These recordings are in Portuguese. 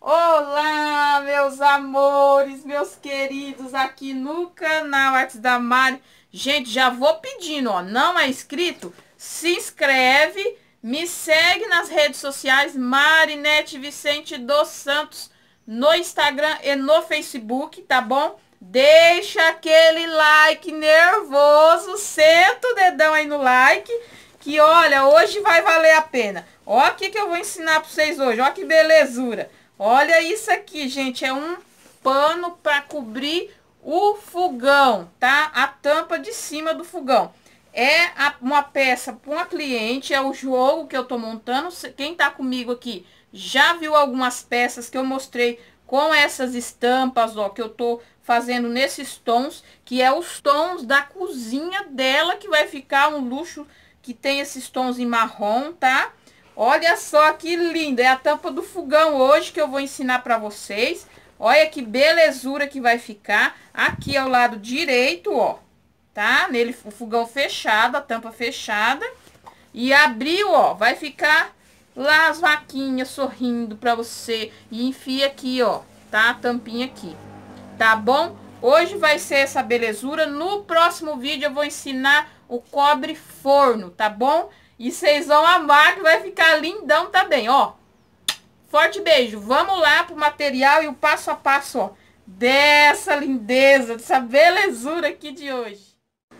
Olá, meus amores, meus queridos, aqui no canal Artes da Mari. Gente, já vou pedindo, ó, não é inscrito? Se inscreve, me segue nas redes sociais, Marinete Vicente dos Santos, no Instagram e no Facebook, tá bom? Deixa aquele like nervoso, senta o dedão aí no like, que olha, hoje vai valer a pena. Ó, o que eu vou ensinar para vocês hoje, ó que belezura. Olha isso aqui, gente, é um pano para cobrir o fogão, tá? A tampa de cima do fogão. É uma peça para uma cliente, é o jogo que eu tô montando. Quem tá comigo aqui já viu algumas peças que eu mostrei com essas estampas, ó, que eu tô fazendo nesses tons, que é os tons da cozinha dela, que vai ficar um luxo, que tem esses tons em marrom, tá? Olha só que linda, é a tampa do fogão hoje que eu vou ensinar para vocês. Olha que belezura que vai ficar. Aqui ao lado direito, ó, tá? Nele o fogão fechado, a tampa fechada. E abriu, ó, vai ficar lá as vaquinhas sorrindo para você. E enfia aqui, ó, tá? A tampinha aqui, tá bom? Hoje vai ser essa belezura. No próximo vídeo eu vou ensinar o cobre forno, tá bom? E vocês vão amar, que vai ficar lindão também, ó. Forte beijo. Vamos lá pro material e o passo a passo, ó, dessa lindeza, dessa belezura aqui de hoje.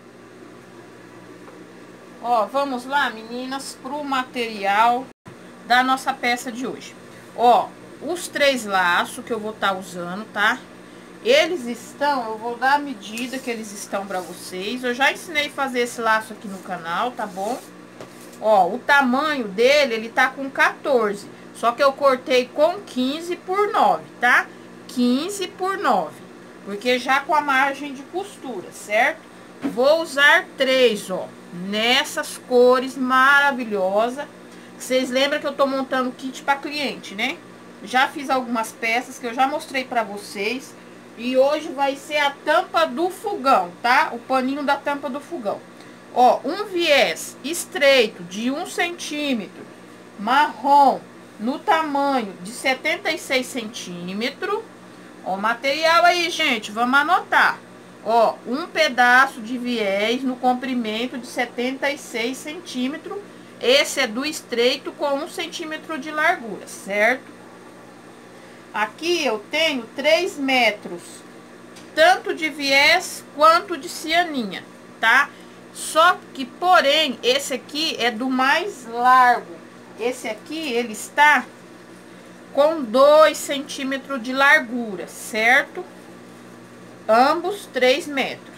Ó, vamos lá, meninas, pro material da nossa peça de hoje. Ó, os 3 laços que eu vou estar usando, tá? Eles estão, eu vou dar a medida que eles estão para vocês. Eu já ensinei a fazer esse laço aqui no canal, tá bom? Ó, o tamanho dele, ele tá com 14. Só que eu cortei com 15 por 9, tá? 15 por 9. Porque já com a margem de costura, certo? Vou usar 3, ó. Nessas cores maravilhosas. Vocês lembram que eu tô montando kit para cliente, né? Já fiz algumas peças que eu já mostrei para vocês. E hoje vai ser a tampa do fogão, tá? O paninho da tampa do fogão. Ó, um viés estreito de 1 centímetro, marrom, no tamanho de 76 centímetros. Ó, o material aí, gente, vamos anotar. Ó, um pedaço de viés no comprimento de 76 centímetros. Esse é do estreito com 1 centímetro de largura, certo? Aqui eu tenho 3 metros, tanto de viés quanto de cianinha, tá? Só que, porém, esse aqui é do mais largo. Esse aqui, ele está com 2 centímetros de largura, certo? Ambos 3 metros.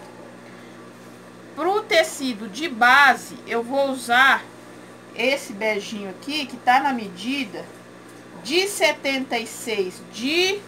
Pro tecido de base, eu vou usar esse beijinho aqui, que tá na medida de 76 de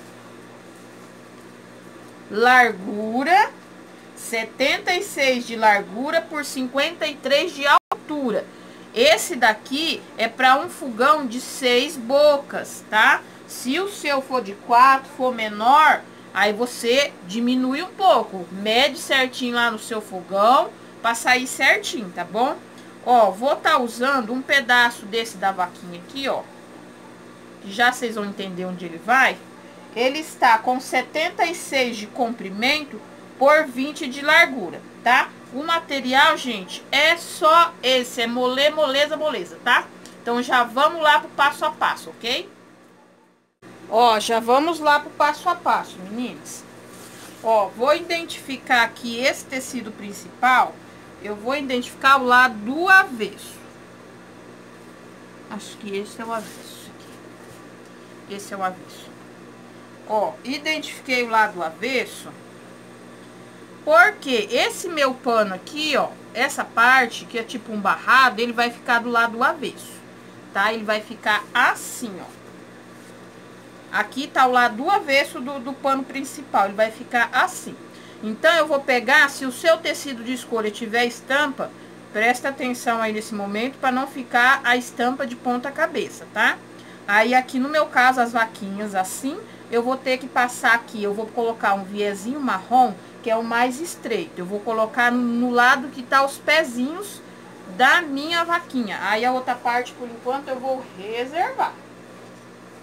largura, 76 de largura por 53 de altura. Esse daqui é para um fogão de 6 bocas, tá? Se o seu for de 4, for menor, aí você diminui um pouco, mede certinho lá no seu fogão para sair certinho, tá bom? Ó, vou estar usando um pedaço desse da vaquinha aqui, ó, que já vocês vão entender onde ele vai. Ele está com 76 de comprimento por 20 de largura, tá? O material, gente, é só esse, é moleza, tá? Então já vamos lá pro passo a passo, ok? Ó, já vamos lá pro passo a passo, meninas. Ó, vou identificar aqui esse tecido principal, eu vou identificar o lado do avesso. Acho que esse é o avesso aqui. Esse é o avesso. Ó, identifiquei o lado do avesso, porque esse meu pano aqui, ó, essa parte que é tipo um barrado, ele vai ficar do lado do avesso, tá? Ele vai ficar assim, ó. Aqui tá o lado do avesso do pano principal, ele vai ficar assim. Então, eu vou pegar, se o seu tecido de escolha tiver estampa, presta atenção aí nesse momento, para não ficar a estampa de ponta cabeça, tá? Aí, aqui no meu caso, as vaquinhas assim, eu vou ter que passar aqui, eu vou colocar um viezinho marrom, que é o mais estreito. Eu vou colocar no lado que tá os pezinhos da minha vaquinha. Aí, a outra parte, por enquanto, eu vou reservar.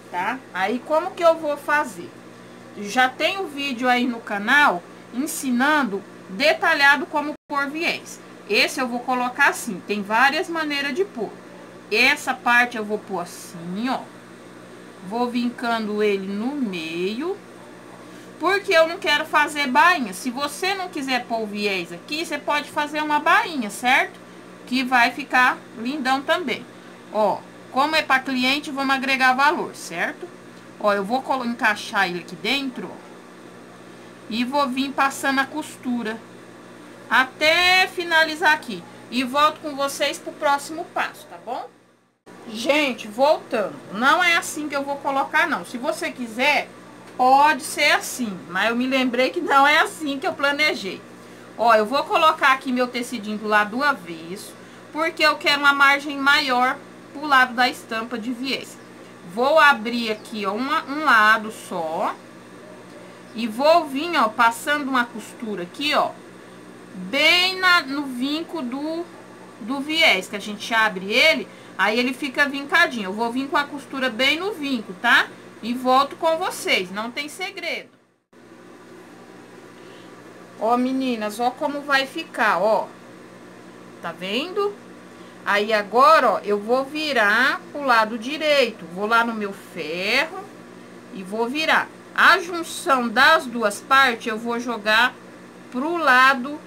tá? Aí, como que eu vou fazer? Já tem um vídeo aí no canal ensinando detalhado como pôr viés. Esse eu vou colocar assim, tem várias maneiras de pôr. Essa parte eu vou pôr assim, ó. Vou vincando ele no meio, porque eu não quero fazer bainha. Se você não quiser pôr o viés aqui, você pode fazer uma bainha, certo? Que vai ficar lindão também. Ó, como é para cliente, vamos agregar valor, certo? Ó, eu vou encaixar ele aqui dentro, ó, e vou vir passando a costura até finalizar aqui. E volto com vocês pro próximo passo, tá bom? Gente, voltando. Não é assim que eu vou colocar, não. Se você quiser, pode ser assim. Mas eu me lembrei que não é assim que eu planejei. Ó, eu vou colocar aqui meu tecidinho do lado do avesso, porque eu quero uma margem maior pro lado da estampa de viés. Vou abrir aqui, ó, um lado só. E vou vir, ó, passando uma costura aqui, ó, bem no vinco do viés, que a gente abre ele, aí ele fica vincadinho. Eu vou vir com a costura bem no vinco, tá? E volto com vocês, não tem segredo. Ó, meninas, ó como vai ficar, ó. Tá vendo? Aí agora, ó, eu vou virar pro lado direito. Vou lá no meu ferro e vou virar. A junção das duas partes eu vou jogar pro lado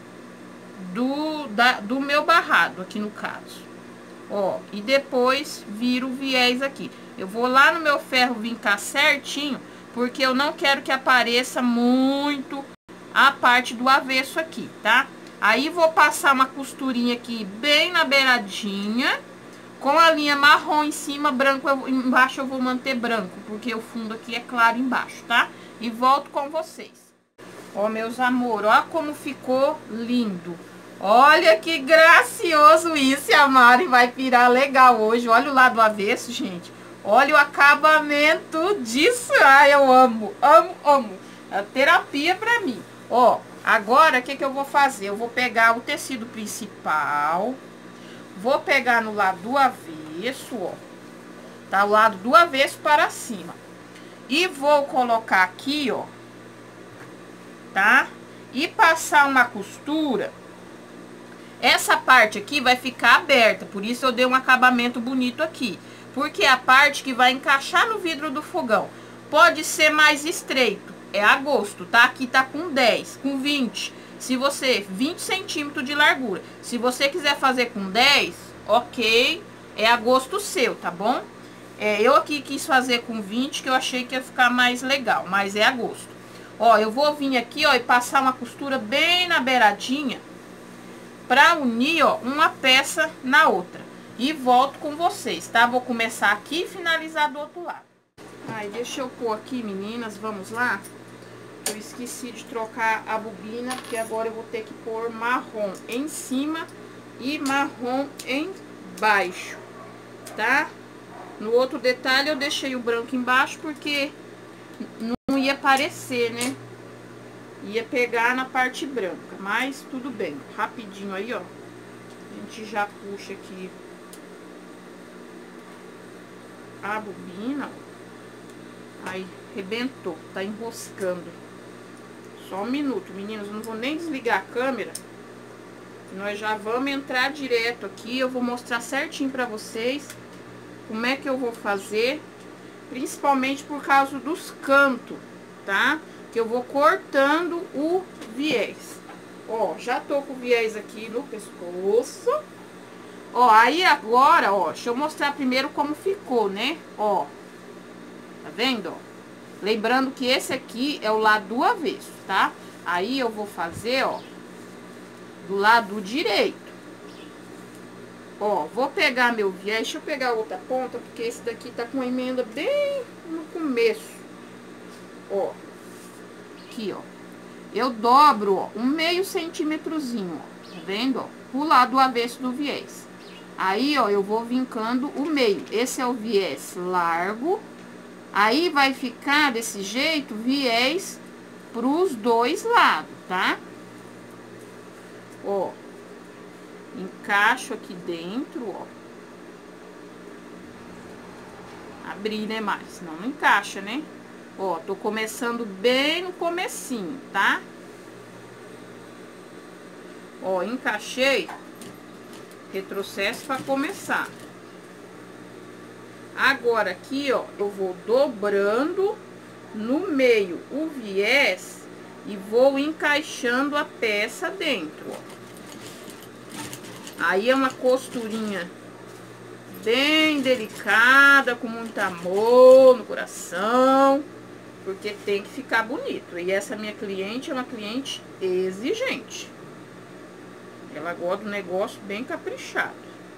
do meu barrado, aqui no caso. Ó, e depois viro o viés aqui. Eu vou lá no meu ferro vincar certinho, porque eu não quero que apareça muito a parte do avesso aqui, tá? Aí vou passar uma costurinha aqui bem na beiradinha, com a linha marrom em cima, branco embaixo eu vou manter branco, porque o fundo aqui é claro embaixo, tá? E volto com vocês. Ó, meus amores, ó como ficou lindo. Olha que gracioso isso, a Mari vai pirar legal hoje. Olha o lado avesso, gente. Olha o acabamento disso. Ai, eu amo, amo, amo. É terapia pra mim. Ó, agora o que eu vou fazer? Eu vou pegar o tecido principal, vou pegar no lado do avesso, ó. Tá, o lado do avesso para cima. E vou colocar aqui, ó, tá? E passar uma costura. Essa parte aqui vai ficar aberta, por isso eu dei um acabamento bonito aqui. Porque é a parte que vai encaixar no vidro do fogão. Pode ser mais estreito, é a gosto, tá? Aqui tá com 10, com 20. Se você, 20 centímetros de largura. Se você quiser fazer com 10, ok, é a gosto seu, tá bom? Eu aqui quis fazer com 20, que eu achei que ia ficar mais legal, mas é a gosto. Ó, eu vou vir aqui, ó, e passar uma costura bem na beiradinha, pra unir, ó, uma peça na outra. E volto com vocês, tá? Vou começar aqui e finalizar do outro lado. Ai, deixa eu pôr aqui, meninas, vamos lá. Eu esqueci de trocar a bobina, porque agora eu vou ter que pôr marrom em cima e marrom embaixo, tá? No outro detalhe eu deixei o branco embaixo, porque não ia aparecer, né? Ia pegar na parte branca, mas tudo bem. Rapidinho aí, ó. A gente já puxa aqui a bobina. Aí, rebentou, tá enroscando. Só um minuto, meninos, não vou nem desligar a câmera. Nós já vamos entrar direto aqui. Eu vou mostrar certinho pra vocês como é que eu vou fazer. Principalmente por causa dos cantos, tá? Que eu vou cortando o viés. Ó, já tô com o viés aqui no pescoço. Ó, aí agora, ó, deixa eu mostrar primeiro como ficou, né? Ó, tá vendo, ó? Lembrando que esse aqui é o lado do avesso, tá? Aí eu vou fazer, ó, do lado direito. Ó, vou pegar meu viés, deixa eu pegar outra ponta, porque esse daqui tá com a emenda bem no começo. Ó, aqui, ó. Eu dobro, ó, um meio centímetrozinho, ó, tá vendo, ó? Pro lado do avesso do viés. Aí, ó, eu vou vincando o meio. Esse é o viés largo. Aí, vai ficar desse jeito, viés pros dois lados, tá? Ó. Encaixo aqui dentro, ó. A abrir, né, Mari? Senão não encaixa, né? Ó, tô começando bem no comecinho, tá? Ó, encaixei, retrocesso para começar. Agora aqui, ó, eu vou dobrando no meio o viés e vou encaixando a peça dentro, ó. Aí é uma costurinha bem delicada, com muito amor no coração, porque tem que ficar bonito. E essa minha cliente é uma cliente exigente. Ela gosta do negócio bem caprichado.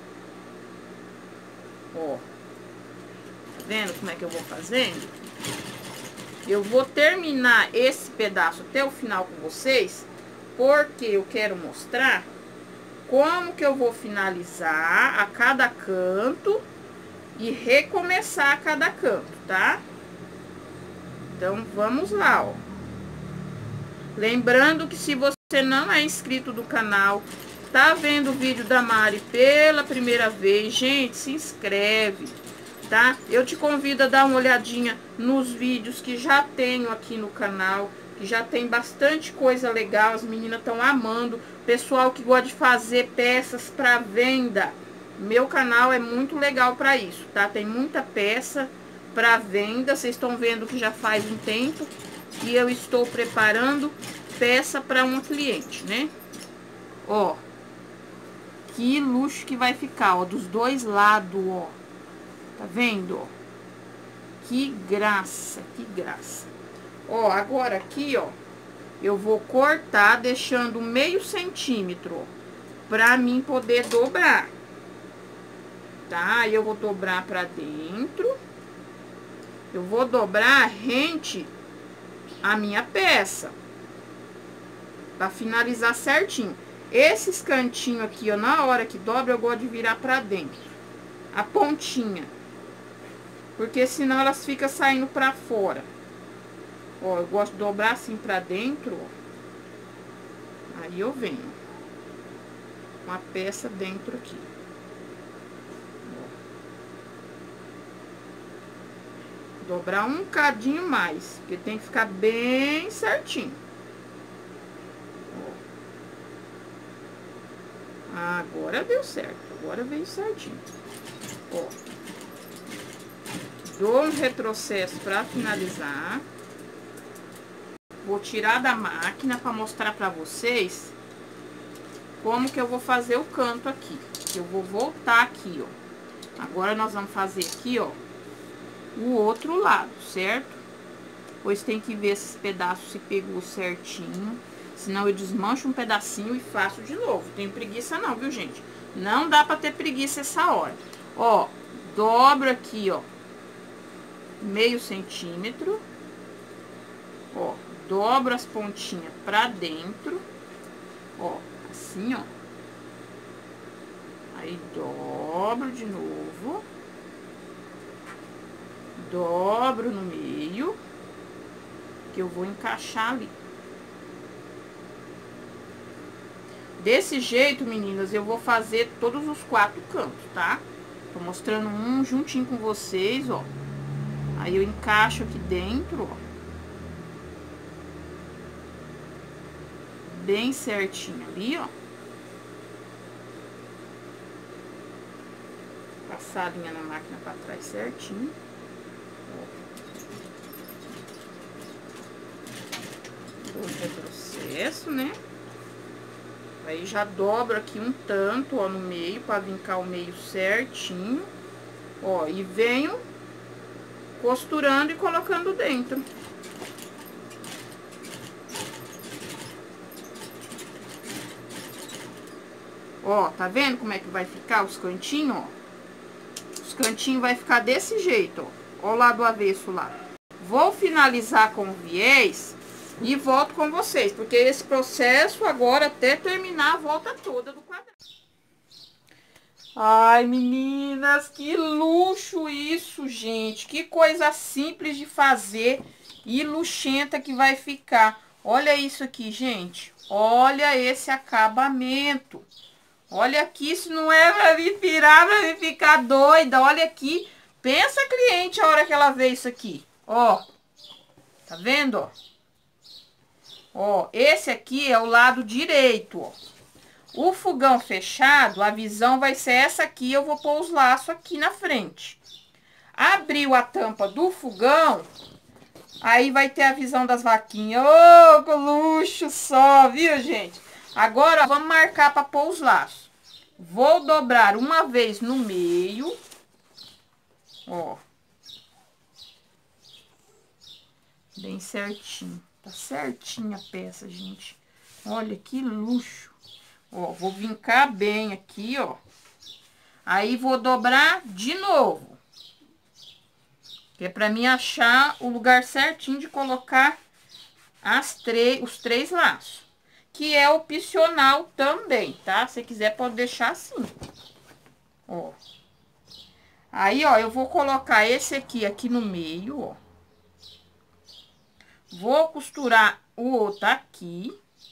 Ó. Tá vendo como é que eu vou fazendo? Eu vou terminar esse pedaço até o final com vocês, porque eu quero mostrar como que eu vou finalizar a cada canto e recomeçar a cada canto, tá? Então, vamos lá, ó. Lembrando que se você não é inscrito do canal, tá vendo o vídeo da Mari pela primeira vez, gente, se inscreve, tá? Eu te convido a dar uma olhadinha nos vídeos que já tenho aqui no canal, que já tem bastante coisa legal, as meninas estão amando. Pessoal que gosta de fazer peças para venda, meu canal é muito legal para isso, tá? Tem muita peça para venda, vocês estão vendo que já faz um tempo que eu estou preparando peça para uma cliente, né? Ó, que luxo que vai ficar, ó, dos dois lados, ó. Tá vendo, ó? Que graça, que graça. Ó, agora aqui, ó, eu vou cortar deixando meio centímetro, ó, pra mim poder dobrar. Tá? Aí eu vou dobrar pra dentro. Eu vou dobrar rente a minha peça, pra finalizar certinho. Esses cantinhos aqui, ó, na hora que dobra, eu gosto de virar pra dentro. A pontinha. Porque senão elas ficam saindo pra fora. Ó, eu gosto de dobrar assim pra dentro, ó. Aí eu venho com a peça dentro aqui. Ó. Dobrar um cadinho mais, porque tem que ficar bem certinho. Ó. Agora deu certo, agora veio certinho. Ó. Dou um retrocesso pra finalizar. Vou tirar da máquina para mostrar para vocês como que eu vou fazer o canto aqui. Eu vou voltar aqui, ó. Agora nós vamos fazer aqui, ó, o outro lado, certo? Pois tem que ver esses pedaços se pegou certinho. Senão eu desmancho um pedacinho e faço de novo. Tenho preguiça não, viu, gente? Não dá para ter preguiça essa hora. Ó, dobro aqui, ó, meio centímetro. Ó. Dobro as pontinhas pra dentro, ó, assim, ó. Aí, dobro de novo. Dobro no meio, que eu vou encaixar ali. Desse jeito, meninas, eu vou fazer todos os 4 cantos, tá? Tô mostrando um juntinho com vocês, ó. Aí, eu encaixo aqui dentro, ó. Bem certinho ali, ó. Passar a linha na máquina pra trás certinho. Dou um retrocesso, né? Aí já dobro aqui um tanto, ó, no meio, pra vincar o meio certinho. Ó, e venho costurando e colocando dentro. Ó, tá vendo como é que vai ficar os cantinhos, ó? Os cantinhos vai ficar desse jeito, ó. Ó o lado avesso lá. Vou finalizar com o viés e volto com vocês, porque esse processo agora, até terminar a volta toda do quadrado. Ai, meninas, que luxo isso, gente. Que coisa simples de fazer e luxenta que vai ficar. Olha isso aqui, gente. Olha esse acabamento. Olha aqui, isso não é pra me pirar, pra me ficar doida. Olha aqui, pensa a cliente a hora que ela vê isso aqui. Ó, tá vendo, ó? Ó, esse aqui é o lado direito, ó. O fogão fechado, a visão vai ser essa aqui, eu vou pôr os laços aqui na frente. Abriu a tampa do fogão, aí vai ter a visão das vaquinhas. Ô, que luxo só, viu, gente? Agora, ó, vamos marcar para pôr os laços. Vou dobrar uma vez no meio, ó. Bem certinho. Tá certinha a peça, gente. Olha que luxo. Ó, vou vincar bem aqui, ó. Aí vou dobrar de novo. Que é pra mim achar o lugar certinho de colocar os três laços. Que é opcional também, tá? Se quiser pode deixar assim. Ó. Aí, ó, eu vou colocar esse aqui no meio, ó. Vou costurar o outro aqui.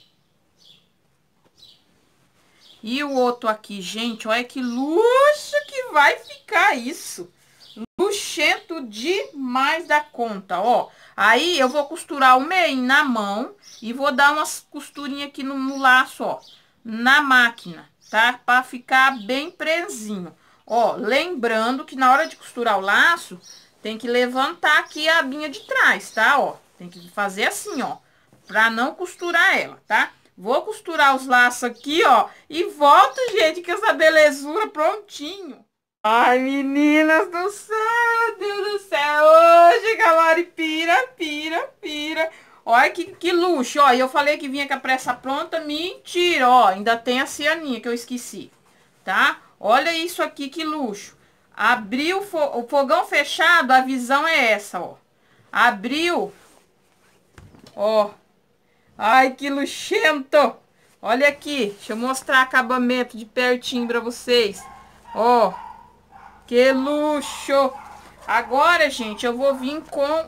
E o outro aqui, gente, olha que luxo que vai ficar isso. Luxento demais da conta, ó. Aí eu vou costurar o meio na mão e vou dar umas costurinhas aqui no laço, ó. Na máquina, tá? Pra ficar bem presinho. Ó, lembrando que na hora de costurar o laço, tem que levantar aqui a abinha de trás, tá? Ó, tem que fazer assim, ó. Pra não costurar ela, tá? Vou costurar os laços aqui, ó. E volto, gente, com essa belezura prontinho. Ai, meninas do céu, Deus do céu. Hoje, galera, pira. Olha que luxo, ó. E eu falei que vinha com a pressa pronta. Mentira, ó. Ainda tem a cianinha que eu esqueci, tá? Olha isso aqui, que luxo. Abriu o fogão fechado, a visão é essa, ó. Abriu, ó. Ai, que luxento. Olha aqui, deixa eu mostrar acabamento de pertinho pra vocês. Ó, que luxo. Agora, gente, eu vou vir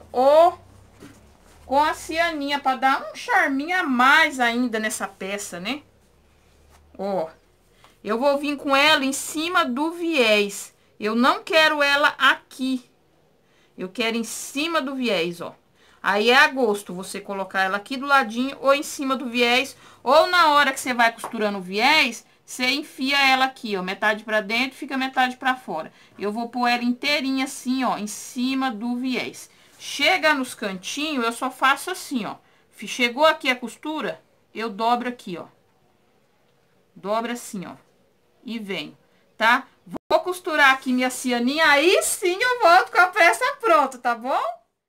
com a cianinha pra dar um charminho a mais ainda nessa peça, né? Ó, eu vou vir com ela em cima do viés. Eu não quero ela aqui. Eu quero em cima do viés, ó. Aí é a gosto, você colocar ela aqui do ladinho, ou em cima do viés, ou na hora que você vai costurando o viés, você enfia ela aqui, ó, metade pra dentro, fica metade pra fora. Eu vou pôr ela inteirinha assim, ó, em cima do viés. Chega nos cantinhos, eu só faço assim, ó. Chegou aqui a costura, eu dobro aqui, ó. Dobra assim, ó. E venho, tá? Vou costurar aqui minha cianinha, aí sim eu volto com a peça pronta, tá bom?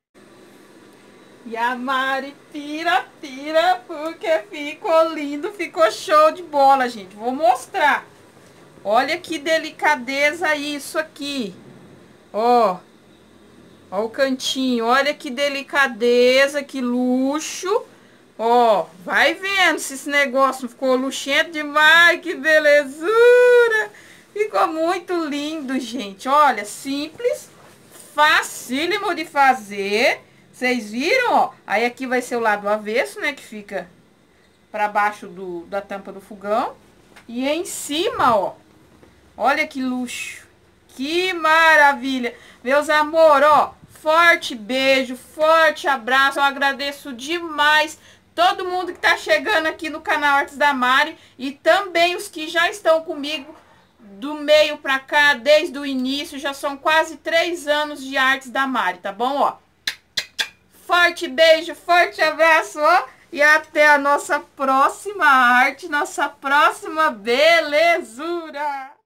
E a Mari pira, porque ficou lindo, ficou show de bola, gente. Vou mostrar. Olha que delicadeza isso aqui. Ó. Ó o cantinho, olha que delicadeza, que luxo. Ó, vai vendo se esse negócio não ficou luxento demais, que belezura. Ficou muito lindo, gente. Olha, simples, facílimo de fazer. Vocês viram, ó? Aí aqui vai ser o lado avesso, né? Que fica pra baixo da tampa do fogão. E em cima, ó. Olha que luxo. Que maravilha. Meus amor, ó. Forte beijo, forte abraço. Eu agradeço demais todo mundo que tá chegando aqui no canal Artes da Mari. E também os que já estão comigo do meio pra cá, desde o início. Já são quase 3 anos de Artes da Mari, tá bom, ó? Forte beijo, forte abraço, ó. E até a nossa próxima arte, nossa próxima belezura.